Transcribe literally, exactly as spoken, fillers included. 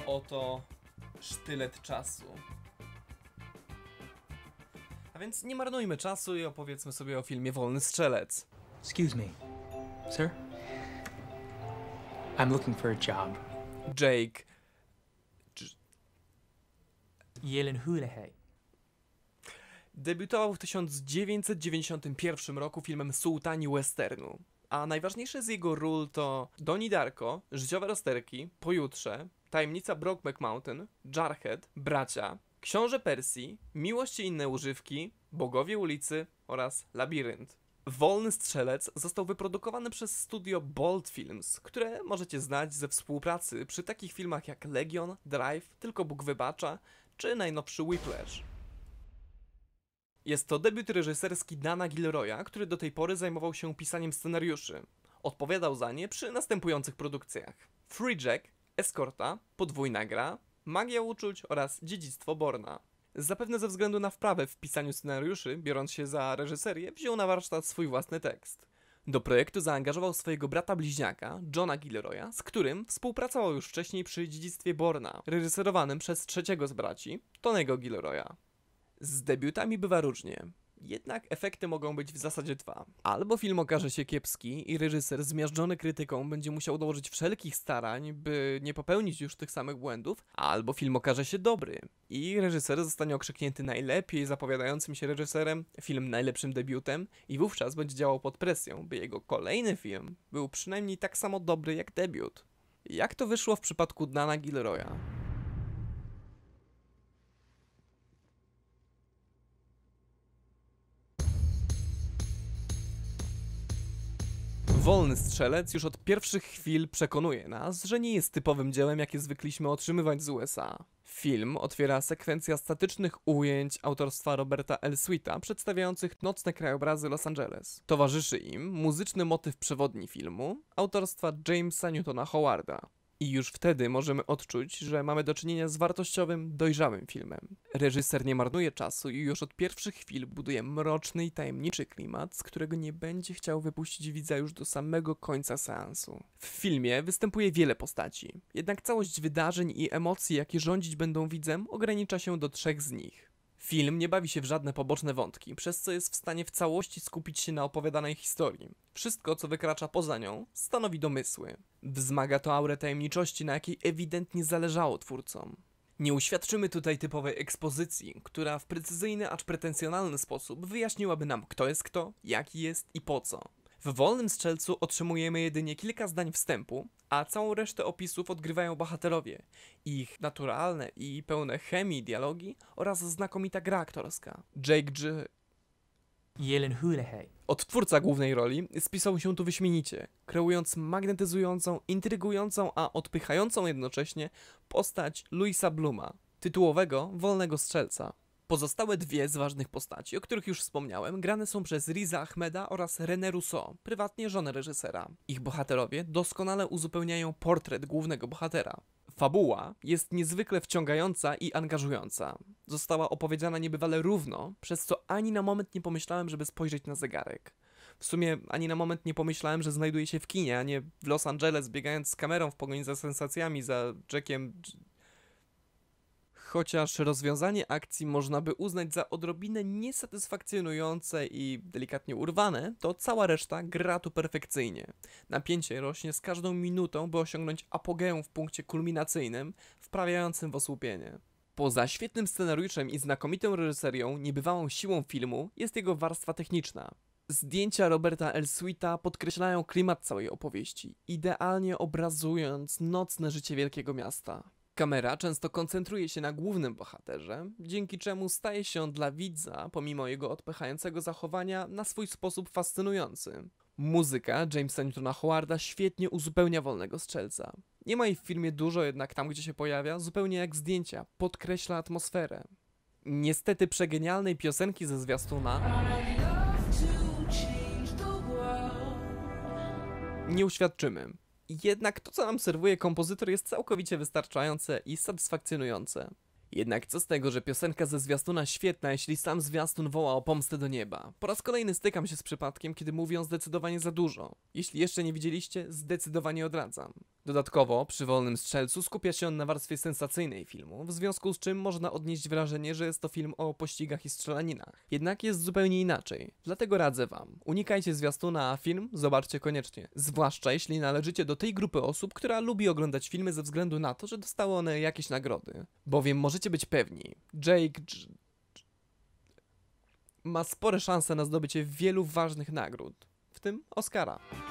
oto sztylet czasu. A więc nie marnujmy czasu i opowiedzmy sobie o filmie Wolny Strzelec. Excuse me, sir? I'm looking for a job. Jake... Yellen Houlihan. Debiutował w tysiąc dziewięćset dziewięćdziesiątym pierwszym roku filmem Sułtani Westernu. A najważniejsze z jego ról to Donnie Darko, Życiowe rozterki, Pojutrze, Tajemnica Brokeback Mountain, Jarhead, Bracia, Książę Persji, Miłość i inne używki, Bogowie ulicy oraz Labirynt. Wolny Strzelec został wyprodukowany przez studio Bold Films, które możecie znać ze współpracy przy takich filmach jak Legion, Drive, Tylko Bóg wybacza czy najnowszy Whiplash. Jest to debiut reżyserski Dana Gilroya, który do tej pory zajmował się pisaniem scenariuszy. Odpowiadał za nie przy następujących produkcjach: Free Jack, Eskorta, Podwójna gra, Magia uczuć oraz Dziedzictwo Borna. Zapewne ze względu na wprawę w pisaniu scenariuszy, biorąc się za reżyserię, wziął na warsztat swój własny tekst. Do projektu zaangażował swojego brata bliźniaka, Johna Gilroya, z którym współpracował już wcześniej przy Dziedzictwie Borna, reżyserowanym przez trzeciego z braci, Tonego Gilroya. Z debiutami bywa różnie, jednak efekty mogą być w zasadzie dwa. Albo film okaże się kiepski i reżyser zmiażdżony krytyką będzie musiał dołożyć wszelkich starań, by nie popełnić już tych samych błędów, albo film okaże się dobry i reżyser zostanie okrzyknięty najlepiej zapowiadającym się reżyserem, film najlepszym debiutem i wówczas będzie działał pod presją, by jego kolejny film był przynajmniej tak samo dobry jak debiut. Jak to wyszło w przypadku Dana Gilroya? Wolny Strzelec już od pierwszych chwil przekonuje nas, że nie jest typowym dziełem, jakie zwykliśmy otrzymywać z U S A. Film otwiera sekwencja statycznych ujęć autorstwa Roberta L. Sweeta przedstawiających nocne krajobrazy Los Angeles. Towarzyszy im muzyczny motyw przewodni filmu autorstwa Jamesa Newtona Howarda. I już wtedy możemy odczuć, że mamy do czynienia z wartościowym, dojrzałym filmem. Reżyser nie marnuje czasu i już od pierwszych chwil buduje mroczny i tajemniczy klimat, z którego nie będzie chciał wypuścić widza już do samego końca seansu. W filmie występuje wiele postaci, jednak całość wydarzeń i emocji, jakie rządzić będą widzem, ogranicza się do trzech z nich. Film nie bawi się w żadne poboczne wątki, przez co jest w stanie w całości skupić się na opowiadanej historii. Wszystko, co wykracza poza nią, stanowi domysły. Wzmaga to aurę tajemniczości, na jakiej ewidentnie zależało twórcom. Nie uświadczymy tutaj typowej ekspozycji, która w precyzyjny, acz pretensjonalny sposób wyjaśniłaby nam, kto jest kto, jaki jest i po co. W Wolnym Strzelcu otrzymujemy jedynie kilka zdań wstępu, a całą resztę opisów odgrywają bohaterowie. Ich naturalne i pełne chemii dialogi oraz znakomita gra aktorska. Jake G... Yellen Houlihan. Odtwórca głównej roli spisał się tu wyśmienicie, kreując magnetyzującą, intrygującą, a odpychającą jednocześnie postać Louisa Bluma, tytułowego Wolnego Strzelca. Pozostałe dwie z ważnych postaci, o których już wspomniałem, grane są przez Riza Ahmeda oraz René Russo, prywatnie żonę reżysera. Ich bohaterowie doskonale uzupełniają portret głównego bohatera. Fabuła jest niezwykle wciągająca i angażująca. Została opowiedziana niebywale równo, przez co ani na moment nie pomyślałem, żeby spojrzeć na zegarek. W sumie ani na moment nie pomyślałem, że znajduję się w kinie, a nie w Los Angeles, biegając z kamerą w pogoni za sensacjami, za Jackiem... Chociaż rozwiązanie akcji można by uznać za odrobinę niesatysfakcjonujące i delikatnie urwane, to cała reszta gra tu perfekcyjnie. Napięcie rośnie z każdą minutą, by osiągnąć apogeum w punkcie kulminacyjnym, wprawiającym w osłupienie. Poza świetnym scenariuszem i znakomitą reżyserią, niebywałą siłą filmu jest jego warstwa techniczna. Zdjęcia Roberta L. Sweeta podkreślają klimat całej opowieści, idealnie obrazując nocne życie wielkiego miasta. Kamera często koncentruje się na głównym bohaterze, dzięki czemu staje się on dla widza, pomimo jego odpychającego zachowania, na swój sposób fascynujący. Muzyka Jamesa Newtona Howarda świetnie uzupełnia Wolnego Strzelca. Nie ma jej w filmie dużo, jednak tam, gdzie się pojawia, zupełnie jak zdjęcia, podkreśla atmosferę. Niestety przegenialnej piosenki ze zwiastuna nie uświadczymy. Jednak to, co nam serwuje kompozytor, jest całkowicie wystarczające i satysfakcjonujące. Jednak co z tego, że piosenka ze zwiastuna świetna, jeśli sam zwiastun woła o pomstę do nieba? Po raz kolejny stykam się z przypadkiem, kiedy mówią zdecydowanie za dużo. Jeśli jeszcze nie widzieliście, zdecydowanie odradzam. Dodatkowo, przy Wolnym Strzelcu skupia się on na warstwie sensacyjnej filmu, w związku z czym można odnieść wrażenie, że jest to film o pościgach i strzelaninach. Jednak jest zupełnie inaczej, dlatego radzę wam. Unikajcie zwiastuna, a film zobaczcie koniecznie. Zwłaszcza jeśli należycie do tej grupy osób, która lubi oglądać filmy ze względu na to, że dostały one jakieś nagrody. Bowiem możecie być pewni, Jake G ma spore szanse na zdobycie wielu ważnych nagród, w tym Oscara.